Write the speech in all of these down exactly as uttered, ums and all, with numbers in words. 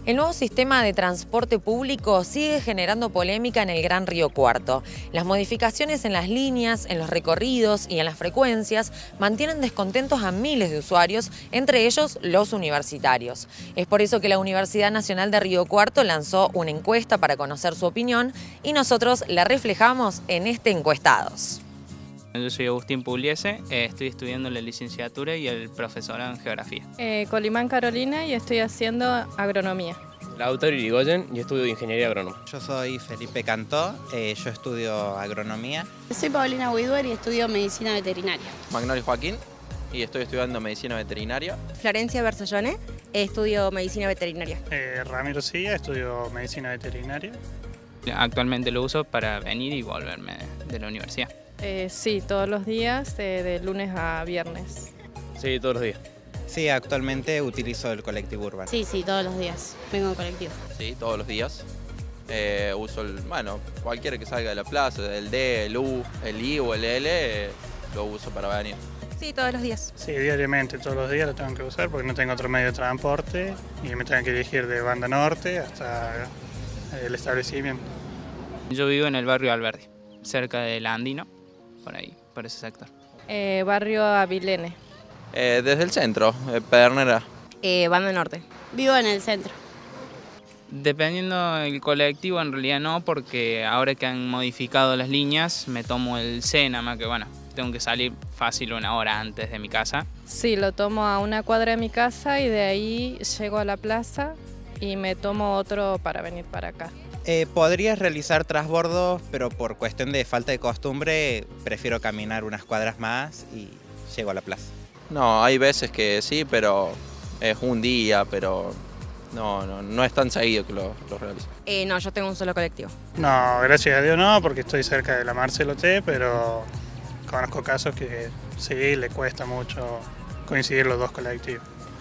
El nuevo sistema de transporte público sigue generando polémica en el Gran Río Cuarto. Las modificaciones en las líneas, en los recorridos y en las frecuencias mantienen descontentos a miles de usuarios, entre ellos los universitarios. Es por eso que la Universidad Nacional de Río Cuarto lanzó una encuesta para conocer su opinión y nosotros la reflejamos en este Encuestados. Yo soy Agustín Pugliese, eh, estoy estudiando la licenciatura y el profesorado en Geografía. Eh, Colimán Carolina y estoy haciendo agronomía. Lautaro Irigoyen y estudio Ingeniería Agrónoma. Yo soy Felipe Cantó, eh, yo estudio Agronomía. Soy Paulina Huiduer y estudio Medicina Veterinaria. Magnoli Joaquín y estoy estudiando Medicina Veterinaria. Florencia Bersellone, estudio Medicina Veterinaria. Eh, Ramiro Silla, estudio Medicina Veterinaria. Actualmente lo uso para venir y volverme de la universidad. Eh, sí, todos los días, eh, de lunes a viernes. Sí, todos los días. Sí, actualmente utilizo el colectivo urbano. Sí, sí, todos los días. Vengo en colectivo. Sí, todos los días. Eh, uso el, bueno, cualquiera que salga de la plaza, el D, el U, el I o el L, eh, lo uso para venir. Sí, todos los días. Sí, diariamente, todos los días lo tengo que usar porque no tengo otro medio de transporte y me tengo que dirigir de Banda Norte hasta el establecimiento. Yo vivo en el barrio Alberdi, cerca del Andino, por ahí, por ese sector. Eh, barrio Avilene. Eh, desde el centro, eh, Pedernera. Eh, Banda Norte. Vivo en el centro. Dependiendo del colectivo, en realidad no, porque ahora que han modificado las líneas, me tomo el Sena, más que bueno, tengo que salir fácil una hora antes de mi casa. Sí, lo tomo a una cuadra de mi casa y de ahí llego a la plaza y me tomo otro para venir para acá. Eh, podrías realizar transbordos, pero por cuestión de falta de costumbre, prefiero caminar unas cuadras más y llego a la plaza. No, hay veces que sí, pero es un día, pero no, no, no es tan seguido que lo, lo realizo. Eh, no, yo tengo un solo colectivo. No, gracias a Dios no, porque estoy cerca de la Marcelo T, pero conozco casos que sí, le cuesta mucho coincidir los dos colectivos.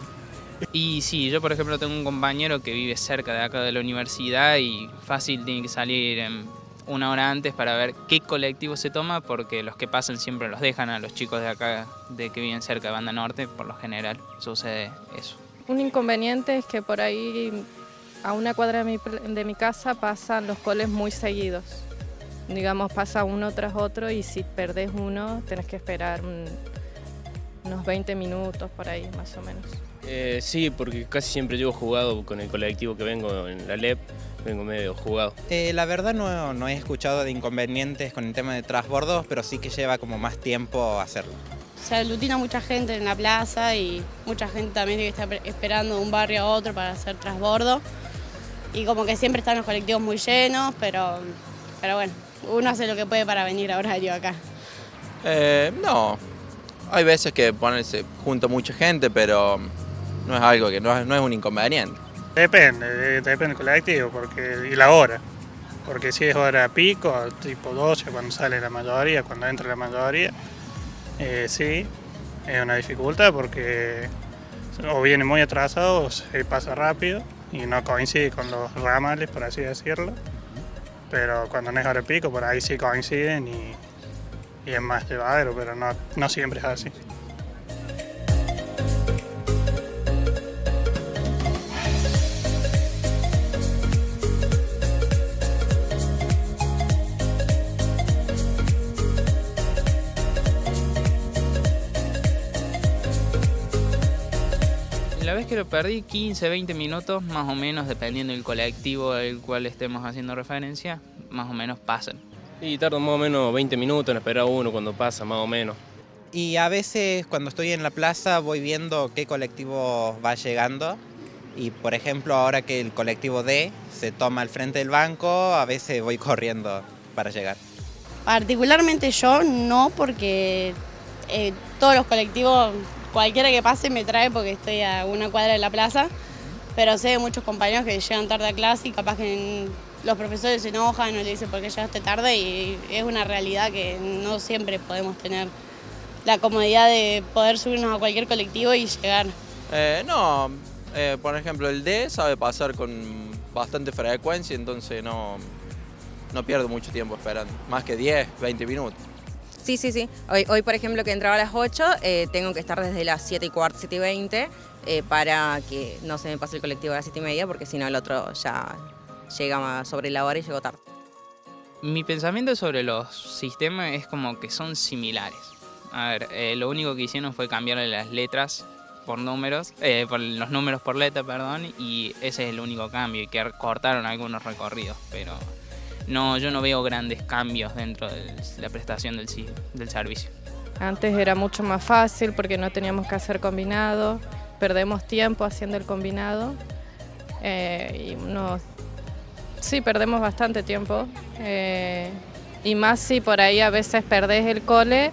Y sí, yo por ejemplo tengo un compañero que vive cerca de acá de la universidad y fácil tiene que salir en una hora antes para ver qué colectivo se toma, porque los que pasan siempre los dejan a los chicos de acá, de que viven cerca de Banda Norte, por lo general sucede eso. Un inconveniente es que por ahí a una cuadra de mi, de mi casa pasan los coles muy seguidos. Digamos, pasa uno tras otro y si perdés uno tenés que esperar un, unos veinte minutos por ahí más o menos. Eh, sí, porque casi siempre llego jugado con el colectivo que vengo en la L E P, vengo medio jugado. Eh, la verdad no, no he escuchado de inconvenientes con el tema de transbordos, pero sí que lleva como más tiempo hacerlo. Se aglutina mucha gente en la plaza y mucha gente también que está esperando de un barrio a otro para hacer transbordo. Y como que siempre están los colectivos muy llenos, pero, pero bueno, uno hace lo que puede para venir a horario acá. Eh, no, hay veces que ponerse junto mucha gente, pero no es algo que no es, no es un inconveniente. Depende, depende del colectivo porque, y la hora. Porque si es hora pico, tipo doce, cuando sale la mayoría, cuando entra la mayoría, eh, sí, es una dificultad porque o viene muy atrasado o se pasa rápido y no coincide con los ramales, por así decirlo. Pero cuando no es hora pico, por ahí sí coinciden y, y es más llevadero, pero no, no siempre es así. La vez que lo perdí, quince, veinte minutos más o menos, dependiendo del colectivo al cual estemos haciendo referencia, más o menos pasan. Y tardo más o menos veinte minutos en esperar a uno cuando pasa, más o menos. Y a veces cuando estoy en la plaza voy viendo qué colectivo va llegando. Y por ejemplo, ahora que el colectivo D se toma al frente del banco, a veces voy corriendo para llegar. Particularmente yo no, porque eh, todos los colectivos, cualquiera que pase me trae porque estoy a una cuadra de la plaza, pero sé de muchos compañeros que llegan tarde a clase y capaz que los profesores se enojan o le dicen por qué llegaste tarde y es una realidad que no siempre podemos tener la comodidad de poder subirnos a cualquier colectivo y llegar. Eh, no, eh, por ejemplo el D sabe pasar con bastante frecuencia, entonces no, no pierdo mucho tiempo esperando, más que diez, veinte minutos. Sí, sí, sí. Hoy, hoy por ejemplo, que entraba a las ocho, eh, tengo que estar desde las siete y cuarto, siete y veinte, eh, para que no se me pase el colectivo a las siete y media, porque si no el otro ya llega sobre la hora y llego tarde. Mi pensamiento sobre los sistemas es como que son similares. A ver, eh, lo único que hicieron fue cambiarle las letras por números, eh, por los números por letra, perdón, y ese es el único cambio, y que cortaron algunos recorridos, pero no, yo no veo grandes cambios dentro de la prestación del, del servicio. Antes era mucho más fácil porque no teníamos que hacer combinado, perdemos tiempo haciendo el combinado, eh, y unos, sí, perdemos bastante tiempo, eh, y más si por ahí a veces perdés el cole.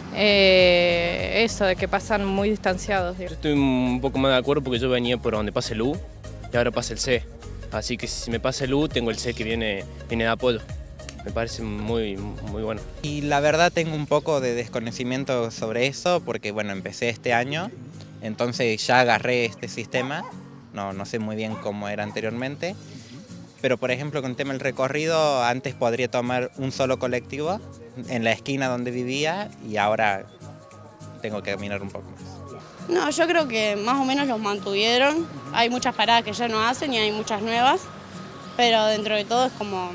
Eh, eso, de que pasan muy distanciados. Yo estoy un poco más de acuerdo porque yo venía por donde pasa el U y ahora pasa el C. Así que si me pasa el U, tengo el C que viene, viene de apoyo. Me parece muy, muy bueno. Y la verdad tengo un poco de desconocimiento sobre eso porque bueno, empecé este año, entonces ya agarré este sistema. No, no sé muy bien cómo era anteriormente. Pero por ejemplo con el tema del recorrido, antes podría tomar un solo colectivo en la esquina donde vivía y ahora tengo que caminar un poco más. No, yo creo que más o menos los mantuvieron. Hay muchas paradas que ya no hacen y hay muchas nuevas, pero dentro de todo es como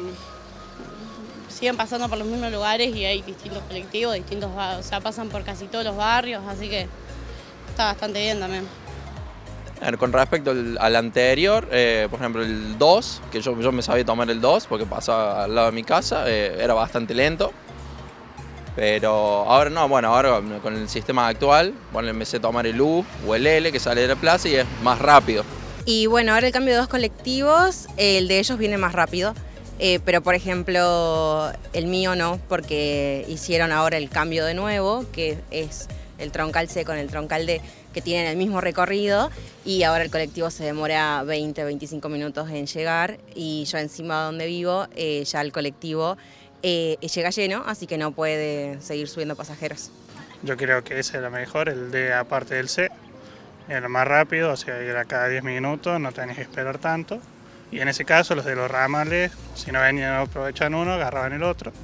siguen pasando por los mismos lugares y hay distintos colectivos, distintos, o sea, pasan por casi todos los barrios, así que está bastante bien también. Con respecto al, al anterior, eh, por ejemplo el dos, que yo, yo me sabía tomar el dos porque pasaba al lado de mi casa, eh, era bastante lento. Pero ahora no, bueno, ahora con el sistema actual, bueno, me sé tomar el U o el L que sale de la plaza y es más rápido. Y bueno, ahora el cambio de dos colectivos, el de ellos viene más rápido, eh, pero por ejemplo el mío no, porque hicieron ahora el cambio de nuevo, que es el troncal C con el troncal D, que tienen el mismo recorrido, y ahora el colectivo se demora veinte, veinticinco minutos en llegar, y yo encima donde vivo, eh, ya el colectivo eh, llega lleno, así que no puede seguir subiendo pasajeros. Yo creo que ese era mejor, el D aparte del C, era más rápido, o sea, era cada diez minutos, no tenías que esperar tanto, y en ese caso los de los ramales, si no venían aprovechan uno, agarraban el otro.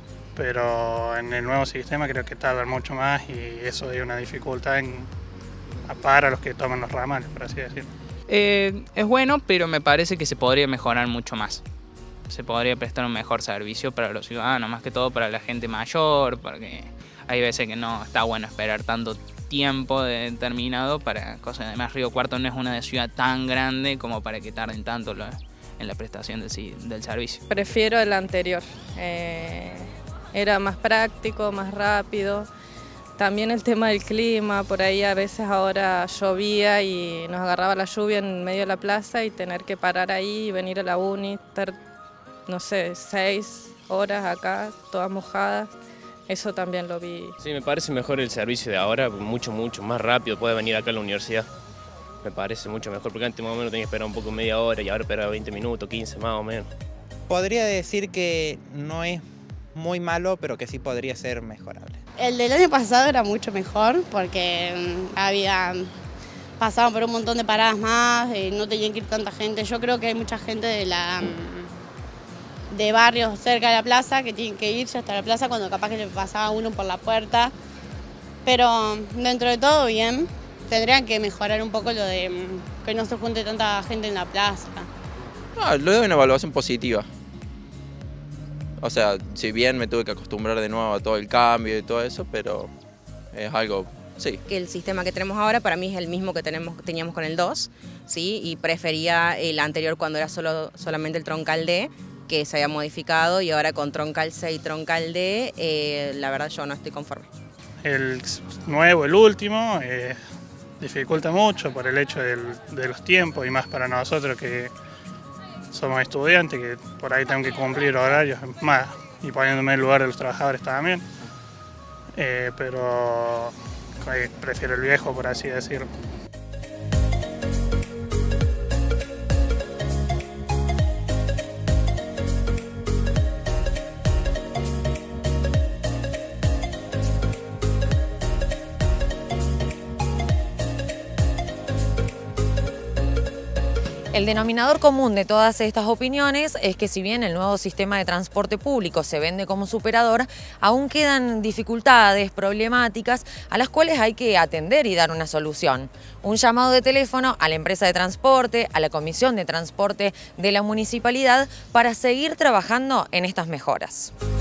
Pero en el nuevo sistema creo que tardan mucho más y eso es una dificultad en, para los que toman los ramales, por así decirlo. Eh, es bueno, pero me parece que se podría mejorar mucho más. Se podría prestar un mejor servicio para los ciudadanos, más que todo para la gente mayor, porque hay veces que no está bueno esperar tanto tiempo determinado para cosas. Además, Río Cuarto no es una ciudad tan grande como para que tarden tanto lo, en la prestación del, del servicio. Prefiero el anterior. Eh... Era más práctico, más rápido. También el tema del clima, por ahí a veces ahora llovía y nos agarraba la lluvia en medio de la plaza y tener que parar ahí y venir a la uni, estar, no sé, seis horas acá, todas mojadas. Eso también lo vi. Sí, me parece mejor el servicio de ahora, mucho, mucho más rápido, puede venir acá a la universidad. Me parece mucho mejor, porque antes más o menos tenía que esperar un poco media hora y ahora esperaba veinte minutos, quince más o menos. Podría decir que no es muy malo, pero que sí podría ser mejorable. El del año pasado era mucho mejor porque um, había pasado por un montón de paradas más, eh, no tenían que ir tanta gente. Yo creo que hay mucha gente de la um, de barrios cerca de la plaza que tienen que irse hasta la plaza cuando capaz que le pasaba uno por la puerta. Pero um, dentro de todo bien, tendrían que mejorar un poco lo de um, que no se junte tanta gente en la plaza. Ah, lo doy una evaluación positiva. O sea, si bien me tuve que acostumbrar de nuevo a todo el cambio y todo eso, pero es algo, sí. Que el sistema que tenemos ahora para mí es el mismo que tenemos, teníamos con el dos, ¿sí? Y prefería el anterior cuando era solo, solamente el troncal D, que se había modificado, y ahora con troncal C y troncal D, eh, la verdad yo no estoy conforme. El nuevo, el último, eh, dificulta mucho por el hecho del, de los tiempos y más para nosotros que somos estudiantes, que por ahí tengo que cumplir horarios más y poniéndome en el lugar de los trabajadores también. Eh, pero eh, prefiero el viejo, por así decirlo. El denominador común de todas estas opiniones es que si bien el nuevo sistema de transporte público se vende como superador, aún quedan dificultades, problemáticas a las cuales hay que atender y dar una solución. Un llamado de teléfono a la empresa de transporte, a la Comisión de Transporte de la Municipalidad para seguir trabajando en estas mejoras.